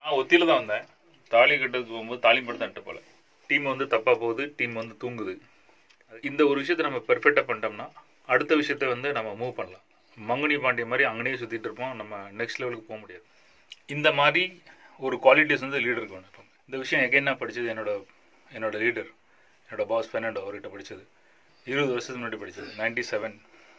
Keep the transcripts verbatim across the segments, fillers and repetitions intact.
நான் ஒத்தியில் தான் வந்தேன். தாலி கட்டுறதுக்கு போகும்போது தாலி மட்டும் தட்டு போல டீம் வந்து தப்பாக போகுது, டீம் வந்து தூங்குது. இந்த ஒரு விஷயத்தை நம்ம பெர்ஃபெக்டாக பண்ணிட்டோம்னா அடுத்த விஷயத்த வந்து நம்ம மூவ் பண்ணலாம். மங்குனி பாண்டிய மாதிரி அங்கேயே சுற்றிட்டு இருப்போம், நம்ம நெக்ஸ்ட் லெவலுக்கு போக முடியாது. இந்த மாதிரி ஒரு குவாலிட்டிஸ் வந்து லீடருக்கு வேணும். இந்த விஷயம் எகைன் நான் படித்தது என்னோட என்னோட லீடர், என்னோட பாஸ் பெர்னாண்டோ அவர்கிட்ட படித்தது. இருபது வருஷத்துக்கு முன்னாடி படித்தது, நைன்டி செவன்.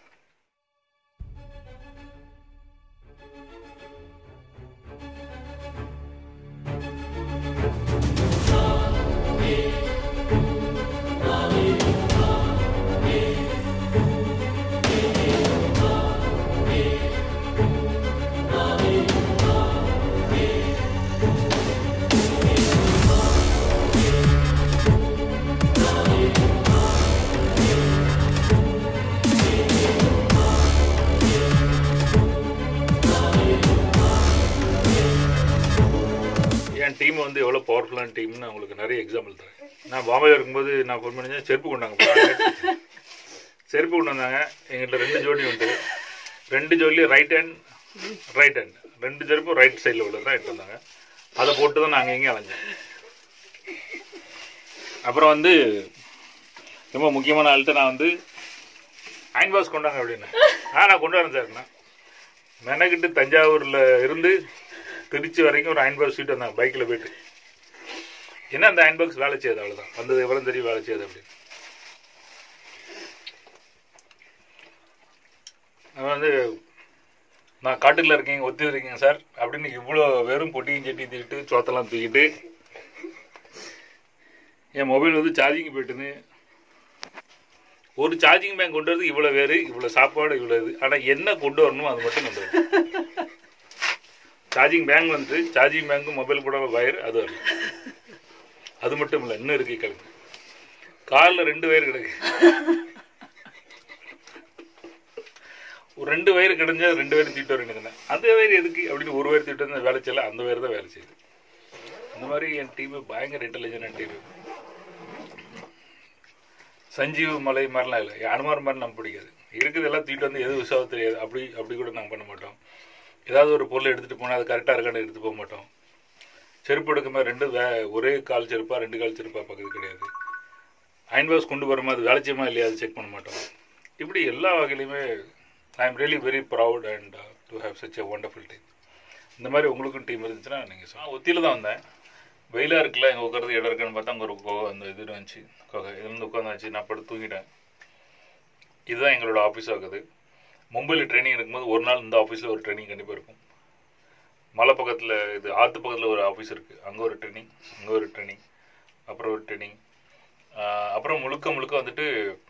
டீம் வந்து எவ்வளோ பவர்ஃபுல்லான டீம்னு அவங்களுக்கு நிறைய எக்ஸாம்பிள் தரேன். நான் பாம்பேல இருக்கும்போது நான் ஃபோன் பண்ணி செருப்பு கொண்டாங்க செருப்பு கொண்டு வந்தாங்க. எங்கிட்ட ரெண்டு ஜோடி உண்டு, ரெண்டு ஜோடி ரைட் ஹேண்ட் ரைட் ஹேண்ட் ரெண்டு செருப்பும் ரைட் சைடில் உள்ள தான் எடுத்து வந்தாங்க. அதை போட்டு தான் நாங்கள் எங்கேயும் அலைஞ்சோம். அப்புறம் வந்து ரொம்ப முக்கியமான ஆள்கிட்ட நான் வந்து அயன் பாக்ஸ் கொண்டாங்க அப்படின்னு. ஆ நான் கொண்டு வரேன் சார்ண்ணா. மெனக்கிட்டு தஞ்சாவூரில் இருந்து திருச்சி வரைக்கும் ஒரு அயன் பாக்ஸ் சீட் வந்தாங்க பைக்கில் போயிட்டு. என்ன அந்த அயன் பாக்ஸ் வேலை செய்யுது, அவ்வளோதான். வந்தது எவ்வளோ தெரியும் வேலை செய்யுது அப்படின்னு. அவன் வந்து நான் காட்டுக்குள்ள இருக்கீங்க, ஒத்தி இருக்கீங்க சார் அப்படின்னு இவ்வளோ வெறும் பொட்டியும் செட்டி தூக்கிட்டு சோத்தெல்லாம் தூக்கிட்டு என் மொபைல் வந்து சார்ஜிங் போயிட்டுன்னு ஒரு சார்ஜிங் பேங்க் கொண்டு வரது இவ்வளோ வேறு, இவ்வளோ சாப்பாடு, இவ்வளோ இது. ஆனால் என்ன கொண்டு வரணுமோ அது மட்டும் கொண்டு வரணும். சார்ஜிங் பேங்க் வந்து சார்ஜிங் பேங்க்கு மொபைல் கூட வயர் அது வரணும். அது மட்டும் இல்லை, இன்னும் இருக்கு கிழங்கு. காலில் ரெண்டு வயர் கிடக்கு. ஒரு ரெண்டு வயர் கிடஞ்சா ரெண்டு வயர் தீட்டு வரேன். அந்த வயர் எதுக்கு அப்படின்னு ஒரு வயர் தீட்டு வந்து வேலை செய்யல, அந்த வயர் தான் வேலை செய்யுது. இந்த மாதிரி என் டீமு பயங்கர இன்டெலிஜென்ட் டீம். சஞ்சீவ் மலை மாதிரிலாம் இல்லை, அனுமார் மாதிரி நம்ம பிடிக்காது. இருக்குது எல்லாம் தீட்டு வந்து எது விஷயம் தெரியாது, அப்படி அப்படி கூட நாங்கள் பண்ண மாட்டோம். ஏதாவது ஒரு பொருளை எடுத்துகிட்டு போனால் அது கரெக்டாக இருக்கான்னு எடுத்துகிட்டு போக மாட்டோம். செருப்பு எடுக்கும்போது ரெண்டு வே ஒரே கால் செருப்பா ரெண்டு கால் செருப்பா பக்கத்து கிடையாது. அயன் பாக்ஸ் கொண்டு வரும்போது அது வேலை செய்யுமா இல்லையா அது செக் பண்ண மாட்டோம். இப்படி எல்லா வகையிலையுமே I am really very proud and to have such a wonderful team. இந்த மாதிரி உங்களுக்கும் டீம் இருந்துச்சுன்னா நீங்கள் நான் ஒத்தியில் தான் வந்தேன். வெயிலாக இருக்குல்ல, எங்கள் உட்காரது இடம் இருக்குன்னு பார்த்தா அங்கே ஒரு கோகை அந்த இது வந்துச்சு கோகை இதுலேருந்து உட்காந்தாச்சு. நான் படுத்து தூங்கிட்டேன். இதுதான் எங்களோட ஆஃபீஸ் ஆகுது. மும்பையில் ட்ரைனிங் இருக்கும்போது ஒரு நாள் இந்த ஆஃபீஸில் ஒரு ட்ரைனிங் கண்டிப்பாக இருக்கும். மலை பக்கத்தில் இது ஆற்று பக்கத்தில் ஒரு ஆஃபீஸ் இருக்குது, அங்கே ஒரு ட்ரைனிங், அங்கே ஒரு ட்ரைனிங், அப்புறம் ஒரு ட்ரைனிங். அப்புறம் முழுக்க முழுக்க வந்துட்டு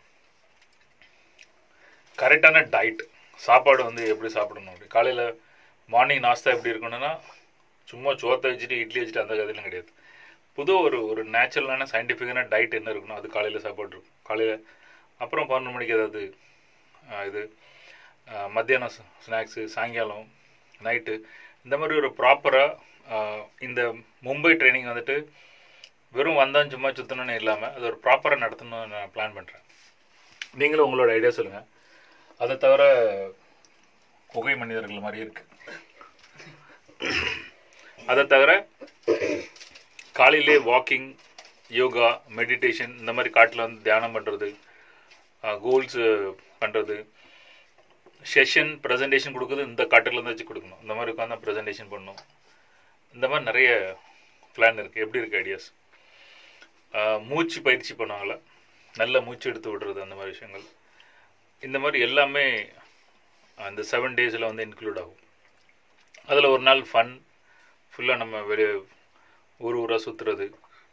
கரெக்டான டயட், சாப்பாடு வந்து எப்படி சாப்பிடணும். அப்படி காலையில் மார்னிங் நாஸ்தா எப்படி இருக்கணும்னா சும்மா சோத்தை வச்சுட்டு இட்லி வச்சுட்டு அந்த கதையெல்லாம் கிடையாது. புது ஒரு ஒரு நேச்சுரலான சயின்டிஃபிக்கான டயட் என்ன இருக்கணும் அது காலையில் சாப்பாடு இருக்கும். காலையில் அப்புறம் பன்னெண்டு மணிக்கு ஏதாவது இது மத்தியானம் ஸ்நாக்ஸு, சாயங்காலம், நைட்டு, இந்த மாதிரி ஒரு ப்ராப்பராக இந்த மும்பை ட்ரைனிங் வந்துட்டு வெறும் வந்தால் சும்மா சுற்றணுன்னு இல்லாமல் அது ஒரு ப்ராப்பராக நடத்தணும்னு நான் பிளான் பண்ணுறேன். நீங்களும் உங்களோட ஐடியா சொல்லுங்கள். அதை தவிர குகை மனிதர்கள் மாதிரி இருக்குது. அதை தவிர காலையிலே வாக்கிங், யோகா, மெடிடேஷன், இந்த மாதிரி காட்டில் வந்து தியானம் பண்ணுறது, கோல்ஸு பண்ணுறது, செஷன் ப்ரெசன்டேஷன் கொடுக்குறது இந்த காட்டுலேருந்து வச்சு கொடுக்கணும். இந்த மாதிரி உட்காந்து ப்ரெசன்டேஷன் பண்ணணும். இந்த மாதிரி நிறைய பிளான் இருக்குது. எப்படி இருக்குது ஐடியாஸ்? மூச்சு பயிற்சி பண்ணுவாங்களா, நல்ல மூச்சு எடுத்து விடுறது, அந்த மாதிரி விஷயங்கள். இந்த மாதிரி எல்லாமே அந்த செவன் டேஸில் வந்து இன்க்ளூட் ஆகும். அதில் ஒரு நாள் ஃபன் ஃபுல்லாக நம்ம வெளியே ஊர் ஊராக சுற்றுறது,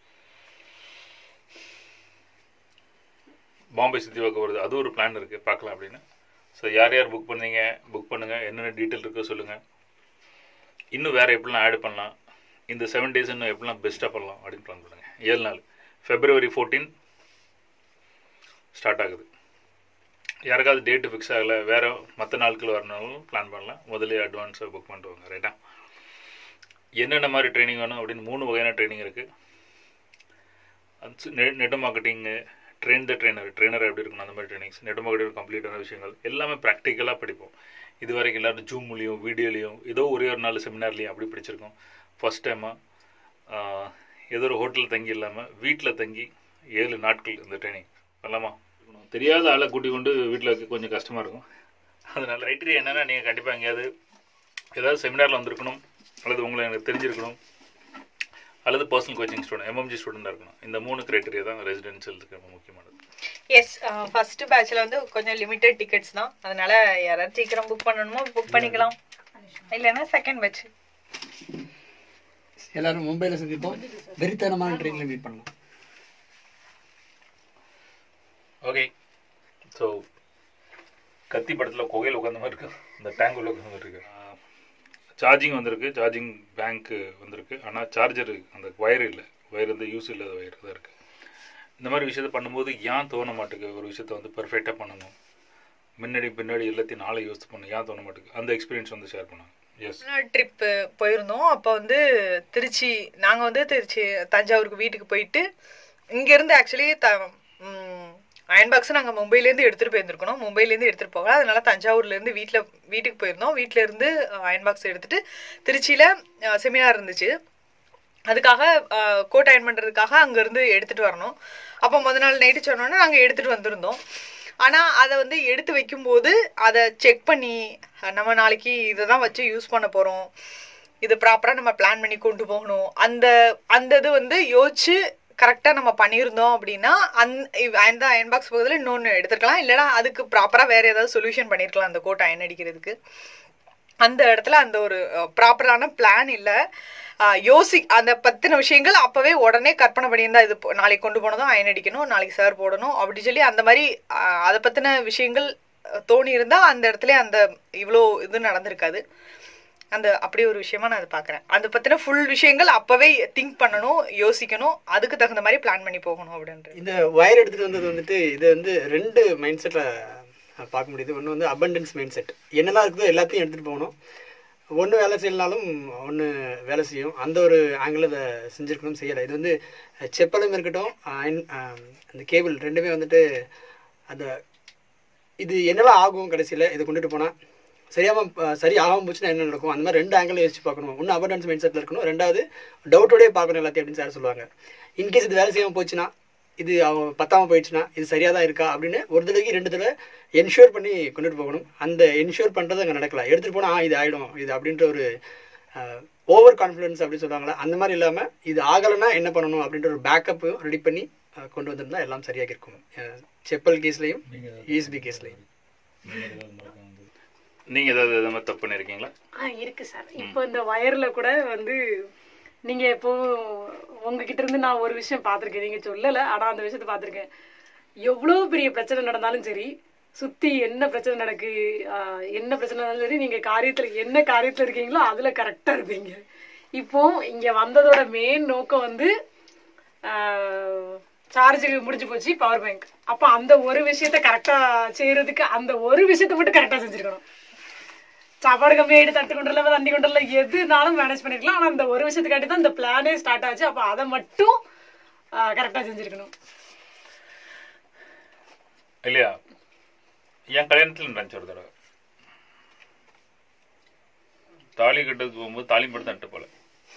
பாம்பே சுற்றி பார்க்க வருது, அது ஒரு பிளான் இருக்குது, பார்க்கலாம் அப்படின்னு. ஸோ யார் யார் புக் பண்ணீங்க புக் பண்ணுங்கள், என்னென்ன டீட்டெயில் இருக்கோ சொல்லுங்கள். இன்னும் வேறு எப்படிலாம் ஆட் பண்ணலாம், இந்த செவன் டேஸ் இன்னும் எப்படிலாம் பெஸ்ட்டாக பண்ணலாம் அப்படின்னு பிளான் பண்ணுங்கள். ஏழு நாள் ஃபெப்ரவரி ஃபோர்டீன் ஸ்டார்ட் ஆகுது. யாருக்காவது டேட்டு ஃபிக்ஸ் ஆகலை, வேறு மற்ற நாட்கள் வரனாலும் பிளான் பண்ணலாம். முதலே அட்வான்ஸாக புக் பண்ணிட்டு வாங்க. ரைட்டா? என்னென்ன மாதிரி ட்ரைனிங் வேணும் அப்படின்னு மூணு வகையான ட்ரைனிங் இருக்குது. நெ net marketing, train the trainer, trainer எப்படி இருக்கணும், அந்த மாதிரி ட்ரைனிங்ஸ், நெட் மார்க்கெட்டிங் கம்ப்ளீட்டான விஷயங்கள் எல்லாமே ப்ராக்டிக்கலாக படிப்போம். இது வரைக்கும் எல்லோரும் ஜூம்லேயும் வீடியோலையும் ஏதோ ஒரே ஒரு நாள் செமினார்லேயும் அப்படி படிச்சிருக்கோம். ஃபஸ்ட் டைமாக ஏதோ ஒரு ஹோட்டலில் தங்கி இல்லாமல் வீட்டில் தங்கி ஏழு நாட்கள் இந்த ட்ரைனிங் பண்ணலாமா? தெரியாத ஆளை கூட்டி கொண்டு வீட்டில் வைக்க கொஞ்சம் கஷ்டமாக இருக்கும். அதனால் க்ரைட்டீரியா என்னென்னா, நீங்கள் கண்டிப்பாக எங்கேயாவது ஏதாவது செமினாரில் வந்திருக்கணும், அல்லது உங்களை எனக்கு தெரிஞ்சிருக்கணும், அல்லது பர்சனல் கோச்சிங் ஸ்டூடெண்ட் எம்எம்ஜி ஸ்டூடெண்டாக இருக்கணும். இந்த மூணு க்ரைட்டீரியா தான் ரெசிடென்ஷியலுக்கு ரொம்ப முக்கியமானது. எஸ், ஃபர்ஸ்ட் பேட்ச்ல வந்து கொஞ்சம் லிமிட்டட் டிக்கெட்ஸ் தான். அதனால யாராவது சீக்கிரம் புக் பண்ணணுமோ புக் பண்ணிக்கலாம், இல்லைன்னா செகண்ட் பேட்ச். எல்லாரும் மும்பையில் சந்திப்போம், வெறித்தனமான ட்ரெயினில் மீட் பண்ணலாம். ஓகே, ஸோ கத்தி படத்தில் குகையில் உட்காந்த மாதிரி இருக்கு, இந்த டேங்க் உள்ள உட்காந்த மாதிரி இருக்கு. சார்ஜிங் வந்திருக்கு, சார்ஜிங் பேங்க்கு வந்திருக்கு, ஆனால் சார்ஜர் அந்த ஒயர் இல்லை, ஒயர் வந்து யூஸ் இல்லாத ஒயர் தான் இருக்குது. இந்த மாதிரி விஷயத்த பண்ணும்போது ஏன் தோண மாட்டேங்குது ஒரு விஷயத்த வந்து பெர்ஃபெக்டாக பண்ணணும், முன்னாடி பின்னாடி எல்லாத்தையும் நாளை யோசித்து பண்ணணும், ஏன் தோண மாட்டேங்குது? அந்த எக்ஸ்பீரியன்ஸ் வந்து ஷேர் பண்ணாங்க. எஸ், ட்ரிப்பு போயிருந்தோம். அப்போ வந்து திருச்சி, நாங்கள் வந்து திருச்சி தஞ்சாவூருக்கு வீட்டுக்கு போயிட்டு இங்கேருந்து ஆக்சுவலி த அயன் பாக்ஸ் நாங்கள் மும்பைலேருந்து எடுத்துகிட்டு போயிருந்துருக்கணும், மும்பைலேருந்து எடுத்துகிட்டு போகல. அதனால தஞ்சாவூர்லேருந்து வீட்டில் வீட்டுக்கு போயிருந்தோம். வீட்டிலேருந்து அயன் பாக்ஸ் எடுத்துகிட்டு திருச்சியில் செமினார் இருந்துச்சு, அதுக்காக கோட் அயன் பண்ணுறதுக்காக அங்கேருந்து எடுத்துகிட்டு வரணும். அப்போ முதல் நாள் நைட்டு சொன்னோன்னா நாங்கள் எடுத்துகிட்டு வந்திருந்தோம். ஆனால் அதை வந்து எடுத்து வைக்கும்போது அதை செக் பண்ணி நம்ம நாளைக்கு இதை தான் வச்சு யூஸ் பண்ண போகிறோம், இது ப்ராப்பராக நம்ம பிளான் பண்ணி கொண்டு போகணும், அந்த அந்த இது வந்து யோசிச்சு கரெக்டாக நம்ம பண்ணியிருந்தோம் அப்படின்னா அந் அந்த அயன் பாக்ஸ் பக்கத்தில் இன்னொன்று எடுத்துருக்கலாம், இல்லைனா அதுக்கு ப்ராப்பராக வேறு ஏதாவது சொல்யூஷன் பண்ணியிருக்கலாம் அந்த கோட் அயன் அடிக்கிறதுக்கு. அந்த இடத்துல அந்த ஒரு ப்ராப்பரான பிளான் இல்லை. யோசி அந்த பத்தின விஷயங்கள் அப்போவே உடனே கற்பனை பண்ணியிருந்தா, இது நாளைக்கு கொண்டு போனதும் அயன் அடிக்கணும், நாளைக்கு சார் போடணும் அப்படி சொல்லி அந்த மாதிரி அதை பற்றின விஷயங்கள் தோணி இருந்தால் அந்த இடத்துல அந்த இவ்வளோ இது நடந்திருக்காது. அந்த அப்படி ஒரு விஷயமா நான் அதை பார்க்குறேன். அதை பற்றின ஃபுல் விஷயங்கள் அப்போவே திங்க் பண்ணணும், யோசிக்கணும், அதுக்கு தகுந்த மாதிரி பிளான் பண்ணி போகணும் அப்படின்றது. இந்த ஒயர் எடுத்துகிட்டு வந்தது வந்துட்டு இது வந்து ரெண்டு மைண்ட் செட்டில் பார்க்க முடியுது. ஒன்று வந்து அபண்டன்ஸ் மைண்ட் செட், என்னெல்லாம் இருக்குதோ எல்லாத்தையும் எடுத்துகிட்டு போகணும், ஒன்று வேலை செய்யலனாலும் ஒன்று வேலை செய்யும், அந்த ஒரு ஆங்கிள் அதை செஞ்சுருக்கணும், செய்யலை. இது வந்து செப்பலும் இருக்கட்டும், அந்த கேபிள் ரெண்டுமே வந்துட்டு அந்த இது என்னெல்லாம் ஆகும் கடைசியில் இதை கொண்டுட்டு போனால் சரியாமல் சரி ஆகாமல் போச்சுன்னா என்ன நடக்கும், அந்த மாதிரி ரெண்டு ஆங்கிள் யோசிச்சு பார்க்கணும். ஒன்று அபண்டன்ஸ் மைண்ட் செட்டில் இருக்கணும், ரெண்டாவது டவுட்டோடய பார்க்கணும் எல்லாத்தையும் அப்படின்னு சார் சொல்லுவாங்க. இன்கேஸ் இது வேலை செய்யாமல் போச்சுன்னா, இது அவன் பத்தாமல் போயிடுச்சுன்னா இது சரியாக தான் இருக்கா அப்படின்னு ஒரு தடவைக்கு ரெண்டு தடவை என்ஷூர் பண்ணி கொண்டுட்டு போகணும். அந்த என்ஷூர் பண்ணுறது அங்கே நடக்கலாம். எடுத்துகிட்டு போனால் இது ஆகிடும் இது அப்படின்ற ஒரு ஓவர் கான்ஃபிடன்ஸ் அப்படின்னு சொல்லுவாங்களா, அந்த மாதிரி இல்லாமல் இது ஆகலைன்னா என்ன பண்ணணும் அப்படின்ற ஒரு பேக்கப்பு ரெடி பண்ணி கொண்டு வந்திருந்தால் எல்லாம் சரியாக இருக்கும். செப்பல் கேஸ்லையும் யூஎஸ்பி கேஸ்லையும். நீங்கள் ஏதாவது இது மாதிரி தப்பு பண்ணியிருக்கீங்களா? ஆ இருக்கு சார். இப்போ இந்த ஒயரில் கூட வந்து நீங்கள் இப்போ உங்ககிட்ட இருந்து நான் ஒரு விஷயம் பார்த்துருக்கேன், நீங்கள் சொல்லலை, ஆனால் அந்த விஷயத்தை பார்த்துருக்கேன். எவ்வளோ பெரிய பிரச்சனை நடந்தாலும் சரி, சுற்றி என்ன பிரச்சனை நடக்கு என்ன பிரச்சனை நடந்தாலும் சரி, நீங்கள் காரியத்தில் என்ன காரியத்தில் இருக்கீங்களோ அதில் கரெக்டாக இருப்பீங்க. இப்போ இங்கே வந்ததோட மெயின் நோக்கம் வந்து சார்ஜுக்கு முடிஞ்சு போச்சு பவர் பேங்க். அப்போ அந்த ஒரு விஷயத்த கரெக்டாக செய்யறதுக்கு அந்த ஒரு விஷயத்த மட்டும் கரெக்டாக செஞ்சுருக்கணும். சாப்பாடு கம்மியாயிட்டு தட்டு கொண்டுல தண்ணி கொண்டுல எதுனாலும் மேனேஜ் பண்ணிருக்கலாம், ஆனால் அந்த ஒரு விஷயத்துக்காட்டி தான் இந்த பிளானே ஸ்டார்ட் ஆச்சு. அப்போ அதை மட்டும் கரெக்டாக செஞ்சுருக்கணும் இல்லையா? என் கல்யாணத்தில் நடந்துச்சு ஒரு தடவை, தாலி கட்டுறதுக்கு போகும்போது தாலி படுத்து தட்டு போல,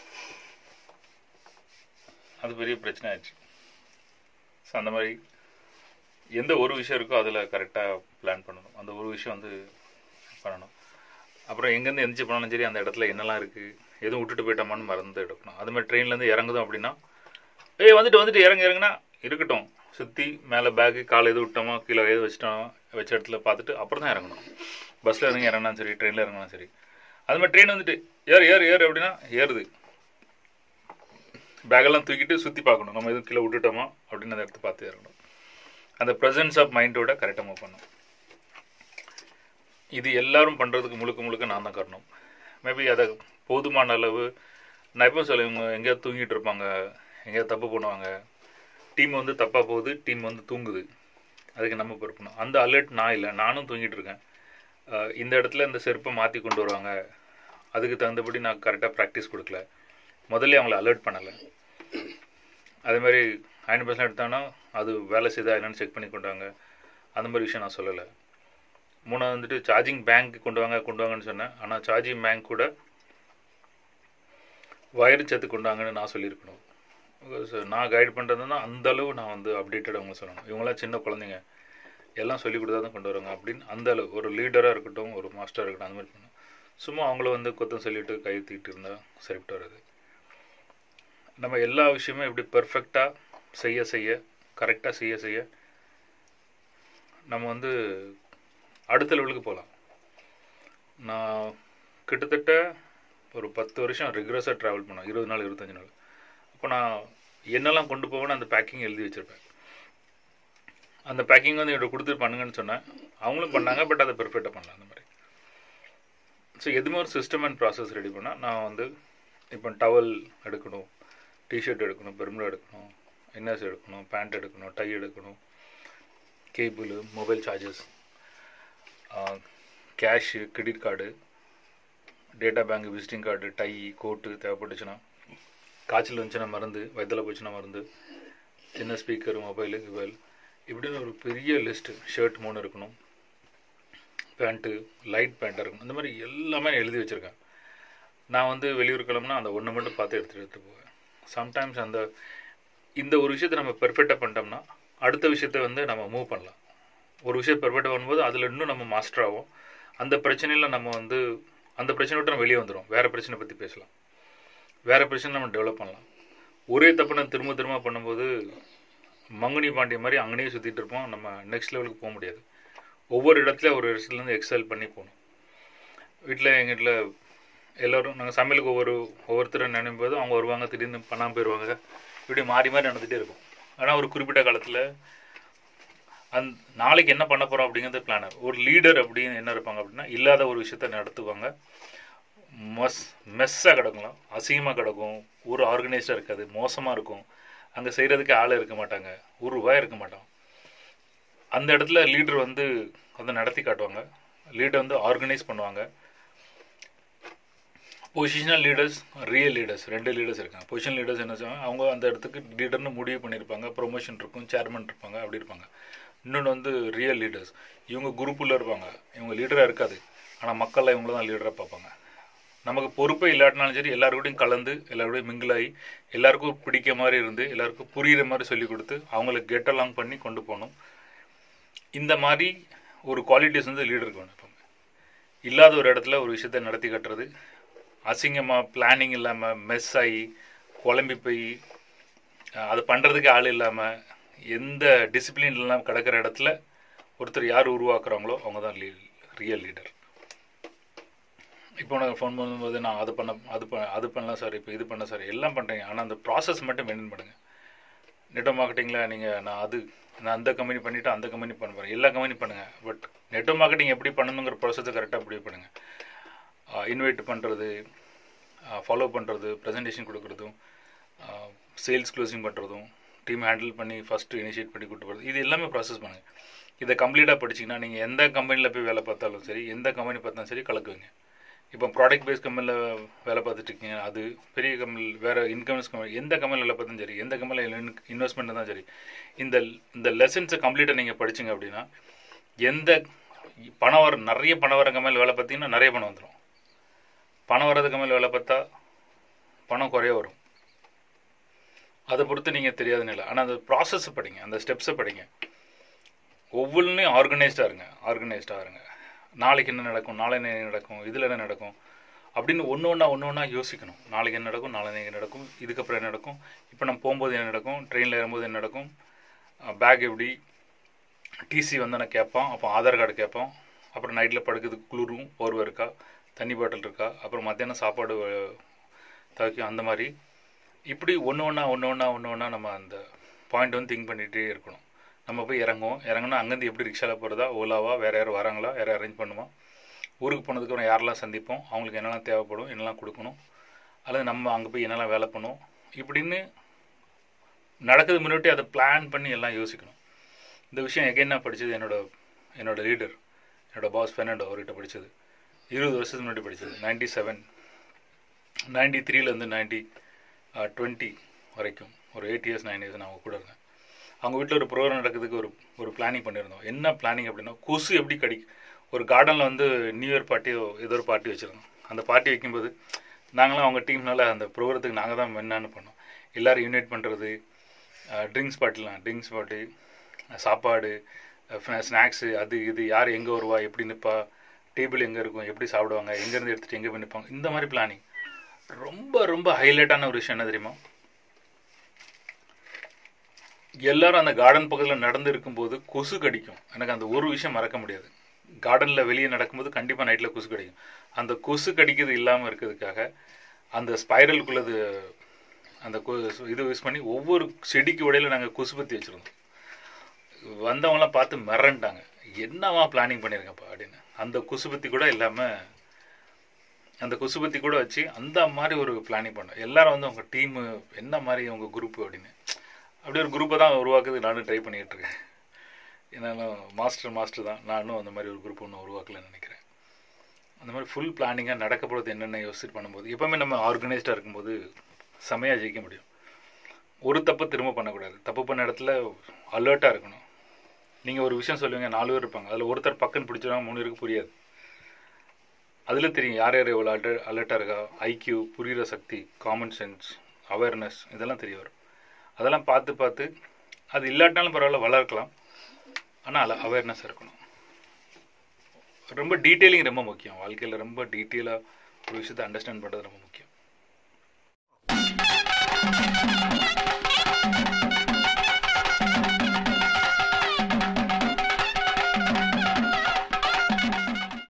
அது பெரிய பிரச்சனை ஆயிடுச்சு. ஸோ அந்த மாதிரி எந்த ஒரு விஷயம் இருக்கோ அதில் கரெக்டாக பிளான் பண்ணணும், அந்த ஒரு விஷயம் வந்து பண்ணணும். அப்புறம் எங்கேருந்து எந்திரிச்சு போனாலும் சரி, அந்த இடத்துல என்னெல்லாம் இருக்குது, எதுவும் விட்டுட்டு போயிட்டோமான்னு மறந்து எடுக்கணும். அது மாதிரி ட்ரெயின்லேருந்து இறங்குதோம் அப்படின்னா, ஏய் வந்துட்டு வந்துட்டு இறங்க இறங்குனா இருக்கட்டும், சுற்றி மேலே பேக்கு காலை எது விட்டோமோ கீழே எது வச்சிட்டோம் வச்ச இடத்துல பார்த்துட்டு அப்புறம் தான் இறங்கணும். பஸ்ஸில் இறங்கி இறங்கினா சரி, ட்ரெயினில் இறங்கினா சரி. அது மாதிரி ட்ரெயின் வந்துட்டு ஏறு ஏறு ஏறு அப்படின்னா ஏறுது, பேக்கெல்லாம் தூக்கிட்டு சுற்றி பார்க்கணும், நம்ம எதுவும் கீழே விட்டுட்டோமா அப்படின்னு அந்த இடத்த பார்த்து இறங்கணும். அந்த ப்ரெசன்ஸ் ஆஃப் மைண்டோட கரெக்டாக மூவ் பண்ணணும். இது எல்லாரும் பண்ணுறதுக்கு முழுக்க முழுக்க நான் தான் காரணம். மேபி அதை போதுமான அளவு நான் எப்போ சொல்லுவங்க, எங்கேயாவது தூங்கிட்டு இருப்பாங்க, எங்கேயாவது தப்பு பண்ணுவாங்க, டீம் வந்து தப்பாக போகுது, டீம் வந்து தூங்குது, அதுக்கு நம்ம பொறுக்கணும். அந்த அலர்ட் நான் இல்லை, நானும் தூங்கிட்டு இருக்கேன். இந்த இடத்துல இந்த செருப்பை மாற்றி கொண்டு வருவாங்க, அதுக்கு தகுந்தபடி நான் கரெக்டாக ப்ராக்டிஸ் கொடுக்கல, முதல்ல அவங்கள அலர்ட் பண்ணலை. அதேமாதிரி ஹண்ட்ரட் பர்சன்ட் எடுத்தாங்கன்னா அது வேலை செய்தா என்னென்னு செக் பண்ணி கொண்டாங்க, அந்த மாதிரி விஷயம் நான் சொல்லலை. மூணாவது வந்துட்டு சார்ஜிங் பேங்க் கொண்டு வாங்க கொண்டு வாங்கன்னு சொன்னேன். ஆனால் சார்ஜிங் பேங்க் கூட வயரு சேர்த்து கொண்டாங்கன்னு நான் சொல்லியிருக்கணும். நான் கைட் பண்ணுறதுன்னா அந்தளவு நான் வந்து அப்டேட்டட் அவங்க சொல்லணும். இவங்களாம் சின்ன குழந்தைங்க, எல்லாம் சொல்லி கொடுத்தா தான் கொண்டு வருவாங்க அப்படின்னு அந்த அளவு ஒரு லீடராக இருக்கட்டும், ஒரு மாஸ்டராக இருக்கட்டும், அந்த மாதிரி பண்ணணும். சும்மா அவங்கள வந்து கொத்தம் சொல்லிட்டு கை தூக்கிட்டு இருந்தால் சரிப்பட்டு வராது. நம்ம எல்லா விஷயமும் இப்படி பெர்ஃபெக்டாக செய்ய செய்ய கரெக்டாக செய்ய செய்ய நம்ம வந்து அடுத்த லெவலுக்கு போகலாம். நான் கிட்டத்தட்ட ஒரு பத்து வருஷம் ரிக்ரஸாக ட்ராவல் பண்ணேன், இருபது நாள் இருபத்தஞ்சி நாள். அப்போ நான் என்னெல்லாம் கொண்டு போவேன்னு அந்த பேக்கிங் எழுதி வச்சுருப்பேன். அந்த பேக்கிங் வந்து என்னோட கொடுத்துட்டு பண்ணுங்கன்னு சொன்னேன், அவங்களும் பண்ணாங்க. பட் அதை பெர்ஃபெக்டாக பண்ணலாம் அந்த மாதிரி. ஸோ எதுவுமே ஒரு சிஸ்டம் அண்ட் ப்ராசஸ் ரெடி பண்ணால் நான் வந்து இப்போ டவல் எடுக்கணும், டிஷர்ட் எடுக்கணும், பெருமிழா எடுக்கணும், இன்னர்ஸ் எடுக்கணும், பேண்ட் எடுக்கணும், டை எடுக்கணும், cable, mobile charges, cash, credit card, data bank, visiting card, tie, coat தேவைப்பட்டுச்சுன்னா, காய்ச்சல் வந்துச்சுன்னா மருந்து, வயதில் போச்சுன்னா மருந்து, சின்ன ஸ்பீக்கர், மொபைலு, மொபைல், இப்படின்னு ஒரு பெரிய லிஸ்ட்டு. ஷர்ட் மூணு இருக்கணும், பேண்ட்டு லைட் பேண்ட்டாக இருக்கணும். இந்த மாதிரி எல்லாமே எழுதி வச்சுருக்கேன். நான் வந்து வெளியூர் கிளம்புனா அந்த ஒன்று மட்டும் பார்த்து எடுத்துகிட்டு எடுத்து போவேன். சம்டைம்ஸ் அந்த இந்த ஒரு விஷயத்தை நம்ம பெர்ஃபெக்டாக பண்ணிட்டோம்னா அடுத்த விஷயத்த வந்து நம்ம மூவ் பண்ணலாம். ஒரு விஷயம் பெர்ஃபெக்டாக பண்ணும்போது அதில் இன்னும் நம்ம மாஸ்டர் ஆகும். அந்த பிரச்சனையில் நம்ம வந்து அந்த பிரச்சனை விட்டு நம்ம வெளியே வந்துடும், வேறு பிரச்சனை பற்றி பேசலாம், வேறு பிரச்சனை நம்ம டெவலப் பண்ணலாம். ஒரே தப்பு நம்ம திரும்ப திரும்ப பண்ணும்போது மங்குனி பாண்டிய மாதிரி அங்கேயே சுற்றிட்டு இருப்போம், நம்ம நெக்ஸ்ட் லெவலுக்கு போக முடியாது. ஒவ்வொரு இடத்துல ஒரு இடத்துலேருந்து எக்ஸல் பண்ணி போகணும். வீட்டில் எங்கள் வீட்டில் எல்லோரும் நாங்கள் சமையலுக்கு ஒவ்வொரு ஒவ்வொருத்தரும் நினைக்கும் போது அவங்க வருவாங்க, திடீர்னு பண்ணாமல் போயிடுவாங்க. இப்படி மாறி மாறி நடந்துகிட்டே இருக்கும். ஆனால் ஒரு குறிப்பிட்ட காலத்தில் அந் நாளைக்கு என்ன பண்ண போகிறோம் அப்படிங்கிறது பிளானர். ஒரு லீடர் அப்படின்னு என்ன இருப்பாங்க அப்படின்னா, இல்லாத ஒரு விஷயத்த நடத்துவாங்க. மஸ் மெஸ்ஸாக கிடக்கலாம், அசிங்கமாக கிடக்கும், ஒரு ஆர்கனைஸ்டாக இருக்காது, மோசமாக இருக்கும். அங்கே செய்கிறதுக்கு ஆள் இருக்க மாட்டாங்க, ஒரு ரூபாய் இருக்க மாட்டான். அந்த இடத்துல லீடர் வந்து அதை நடத்தி காட்டுவாங்க. லீடர் வந்து ஆர்கனைஸ் பண்ணுவாங்க. பொசிஷனல் லீடர்ஸ், ரியல் லீடர்ஸ், ரெண்டு லீடர்ஸ் இருக்காங்க. பொசிஷனல் லீடர்ஸ் என்ன செய்வாங்க, அவங்க அந்த இடத்துக்கு லீடர்னு முடிவு பண்ணியிருப்பாங்க, ப்ரொமோஷன் இருக்கும், சேர்மன் இருப்பாங்க, அப்படி இருப்பாங்க. இன்னொன்று வந்து ரியல் லீடர்ஸ், இவங்க குரூப்புள்ள இருப்பாங்க, இவங்க லீடராக இருக்காது, ஆனால் மக்கள் இவங்கள தான் லீடராக பார்ப்பாங்க. நமக்கு பொறுப்பே இல்லாட்டினாலும் சரி எல்லாருக்கூடையும் கலந்து எல்லாருக்கூடையும் மிங்கிளாகி எல்லாருக்கும் பிடிக்க மாதிரி இருந்து எல்லாருக்கும் புரிகிற மாதிரி சொல்லிக் கொடுத்து அவங்கள கெட் அலாங் பண்ணி கொண்டு போகணும். இந்த மாதிரி ஒரு குவாலிட்டிஸ் வந்து லீடருக்கு வேணும். இல்லாத ஒரு இடத்துல ஒரு விஷயத்த நடத்தி கட்டுறது, அசிங்கமாக பிளானிங் இல்லாமல் மெஸ் ஆகி குழம்பி போய் அதை பண்ணுறதுக்கு ஆள் இல்லாமல் எந்த டிசிப்ளின் இல்லாமல் கிடக்கிற இடத்துல ஒருத்தர் யார் உருவாக்குறாங்களோ அவங்க தான் லீ ரியல் லீடர். இப்போ நான் ஃபோன் பண்ணும்போது நான் அது பண்ண அது ப அது பண்ணலாம் சார், இப்போ இது பண்ண சார், எல்லாம் பண்ணுறீங்க, ஆனால் அந்த ப்ராசஸ் மட்டும் மெயின்டைன் பண்ணுங்கள். நெட்வொர்க் மார்க்கெட்டிங்கில் நீங்கள் நான் அது நான் அந்த கம்பெனி பண்ணிவிட்டு அந்த கம்பெனி பண்ண போகிறேன், எல்லா கம்பெனி பண்ணுங்கள். பட் நெட்வொர்க் மார்க்கெட்டிங் எப்படி பண்ணணுங்கிற ப்ராசஸை கரெக்டாக முடிவு பண்ணுங்கள். இன்வைட் பண்ணுறது, ஃபாலோ பண்ணுறது, ப்ரெசன்டேஷன் கொடுக்குறதும், சேல்ஸ் க்ளோசிங் பண்ணுறதும், டீம் ஹேண்டில் பண்ணி ஃபஸ்ட்டு இனிஷியேட் பண்ணி கூட்டு போகிறது, இது எல்லாமே ப்ராசஸ் பண்ணுங்கள். இதை கம்ப்ளீட்டாக படிச்சிங்கன்னா நீங்கள் எந்த கம்பெனியில் போய் வேலை பார்த்தாலும் சரி, எந்த கம்பெனி பார்த்தாலும் சரி கலக்குவீங்க. இப்போ ப்ராடக்ட் பேஸ்ட் கம்பெனியில் வேலை பார்த்துட்டு இருக்கீங்க, அது பெரிய கம்பெனி, வேறு இன்கம்ஸ் கம்பெனி, எந்த கம்பெனியில் வேலை பார்த்தாலும் சரி, எந்த கம்பெனியில் இன்வெஸ்ட்மெண்ட் தான் சரி, இந்த இந்த லெசன்ஸை கம்ப்ளீட்டாக நீங்கள் படிச்சிங்க அப்படின்னா எந்த பணம் வர நிறைய பணம் வர கம்பெனியில் வேலை பார்த்தீங்கன்னா நிறைய பணம் வந்துடும். பணம் வராத கம்பெனியில் வேலை பார்த்தா பணம் குறைய வரும். அதை பொறுத்து நீங்கள் தெரியாத நிலை. ஆனால் அந்த ப்ராசஸை படிங்க, அந்த ஸ்டெப்ஸை படிங்க. ஒவ்வொன்றையும் ஆர்கனைஸ்டாக இருங்க, ஆர்கனைஸ்டாக இருங்க. நாளைக்கு என்ன நடக்கும், நாளை என்ன நடக்கும், இதில் என்ன நடக்கும் அப்படின்னு ஒன்று ஒன்றா ஒன்று ஒன்றா யோசிக்கணும். நாளைக்கு என்ன நடக்கும், நாளை என்ன நடக்கும், இதுக்கப்புறம் என்ன நடக்கும், இப்போ நம்ம போகும்போது என்ன நடக்கும், ட்ரெயினில் ஏறும்போது என்ன நடக்கும், பேக் எப்படி, டிசி வந்து நான் கேட்பான், அப்போ ஆதார் கார்டு கேட்போம், அப்புறம் நைட்டில் படுக்கிறதுக்கு குளிரும், போர்வை இருக்கா, தண்ணி பாட்டில் இருக்கா, அப்புறம் மத்தியானம் சாப்பாடு துவைக்கும், அந்த மாதிரி இப்படி ஒன்று ஒன்றா ஒன்று ஒன்றா ஒன்று ஒன்றா நம்ம அந்த பாயிண்ட் வந்து திங்க் பண்ணிகிட்டே இருக்கணும். நம்ம போய் இறங்குவோம், இறங்கினா அங்கேருந்து எப்படி ரிக்ஷாவில் போகிறதா, ஓலாவா, வேறு யாரும் வராங்களா, யாரும் அரேஞ்ச் பண்ணுவோம், ஊருக்கு போனதுக்கப்புறம் யாரெல்லாம் சந்திப்போம், அவங்களுக்கு என்னெல்லாம் தேவைப்படும், என்னெல்லாம் கொடுக்கணும், அல்லது நம்ம அங்கே போய் என்னெல்லாம் வேலை பண்ணுவோம், இப்படின்னு நடக்குது முன்னாடி அதை பிளான் பண்ணி எல்லாம் யோசிக்கணும். இந்த விஷயம் எகைன் நான் படித்தது என்னோட என்னோடய லீடர், என்னோடய பாஸ் ஃபெர்னாண்டோ அவர்கிட்ட படித்தது. இருபது வருஷத்துக்கு முன்னாடி படித்தது. நைன்டி செவன் நைன்டி த்ரீலேருந்து நைன்டி டுவெண்ட்டி வரைக்கும் ஒரு எயிட் இயர்ஸ் நைன் இயர்ஸ் நான் அவங்க கூட இருந்தேன். அவங்க வீட்டில் ஒரு ப்ரோக்ராம் நடக்கிறதுக்கு ஒரு ஒரு பிளானிங் பண்ணியிருந்தோம். என்ன பிளானிங் அப்படின்னா, கொசு எப்படி கடி ஒரு கார்டனில் வந்து நியூ இயர் பார்ட்டியோ ஏதோ ஒரு பார்ட்டி வச்சுருந்தோம். அந்த பார்ட்டி வைக்கும்போது நாங்களாம் அவங்க டீம்னால அந்த ப்ரோக்ராத்துக்கு நாங்கள் தான் மென்னான்னு பண்ணோம். எல்லோரும் யூனைட் பண்ணுறது, ட்ரிங்க்ஸ் பாட்டிலாம் ட்ரிங்க்ஸ் பாட்டு, சாப்பாடு, ஸ்நாக்ஸு, அது இது, யார் எங்கே வருவா, எப்படி நிற்பா, டேபிள் எங்கே இருக்கும், எப்படி சாப்பிடுவாங்க, எங்கேருந்து எடுத்துகிட்டு எங்கே போய் நிற்பாங்க, இந்த மாதிரி பிளானிங். ரொம்ப ரொம்ப ஹைலைட்டான ஒரு விஷயம் என்ன தெரியுமா, எல்லாரும் அந்த கார்டன் பக்கத்தில் நடந்து இருக்கும்போது கொசு கடிக்கும். எனக்கு அந்த ஒரு விஷயம் மறக்க முடியாது. கார்டனில் வெளியே நடக்கும்போது கண்டிப்பாக நைட்டில் கொசு கடிக்கும். அந்த கொசு கடிக்கிறது இல்லாமல் இருக்கிறதுக்காக அந்த ஸ்பைரலுக்குள்ளது அந்த இது யூஸ் பண்ணி ஒவ்வொரு செடிக்கு இடையில நாங்கள் கொசு பற்றி வச்சுருந்தோம். வந்தவங்களாம் பார்த்து மிரண்டாங்க, என்னவா பிளானிங் பண்ணியிருக்கப்பா அப்படின்னு. அந்த கொசு பற்றி கூட இல்லாமல் அந்த கொசு பற்றி கூட வச்சு அந்த மாதிரி ஒரு பிளானிங் பண்ணோம். எல்லாரும் வந்து உங்கள் டீமு என்ன மாதிரி உங்கள் குரூப்பு அப்படின்னு அப்படி ஒரு குரூப்பை தான் உருவாக்குறது நானும் ட்ரை பண்ணிகிட்டு இருக்கேன். என்னாலும் மாஸ்டர் மாஸ்டர் தான், நானும் அந்த மாதிரி ஒரு குரூப் ஒன்று உருவாக்கலன்னு நினைக்கிறேன். அந்த மாதிரி ஃபுல் பிளானிங்காக நடக்க போகிறது என்னென்ன யோசிச்சு பண்ணும்போது எப்போவுமே நம்ம ஆர்கனைஸ்டாக இருக்கும்போது செமையாக ஜெயிக்க முடியும். ஒரு தப்பு திரும்ப பண்ணக்கூடாது. தப்பு பண்ண இடத்துல அலர்ட்டாக இருக்கணும். நீங்கள் ஒரு விஷயம் சொல்லுவீங்க, நாலு பேர் இருப்பாங்க, அதில் ஒருத்தர் பக்கன்னு பிடிச்சிருவாங்க, மூணு பேருக்கு புரியாது. அதில் தெரியும் யார் யார் எவ்வளோ அலர்ட் அலர்ட்டாக இருக்கா, ஐக்யூ, புரிகிற சக்தி, காமன் சென்ஸ், அவேர்னஸ், இதெல்லாம் தெரிய வரும். அதெல்லாம் பார்த்து பார்த்து அது இல்லாட்டாலும் பரவாயில்ல வளர்க்கலாம், ஆனால் அதில் அவேர்னஸ் இருக்கணும். ரொம்ப டீட்டெயிலிங் ரொம்ப முக்கியம். வாழ்க்கையில் ரொம்ப டீட்டெயிலாக ஒரு விஷயத்தை அண்டர்ஸ்டாண்ட் பண்ணுறது ரொம்ப முக்கியம்.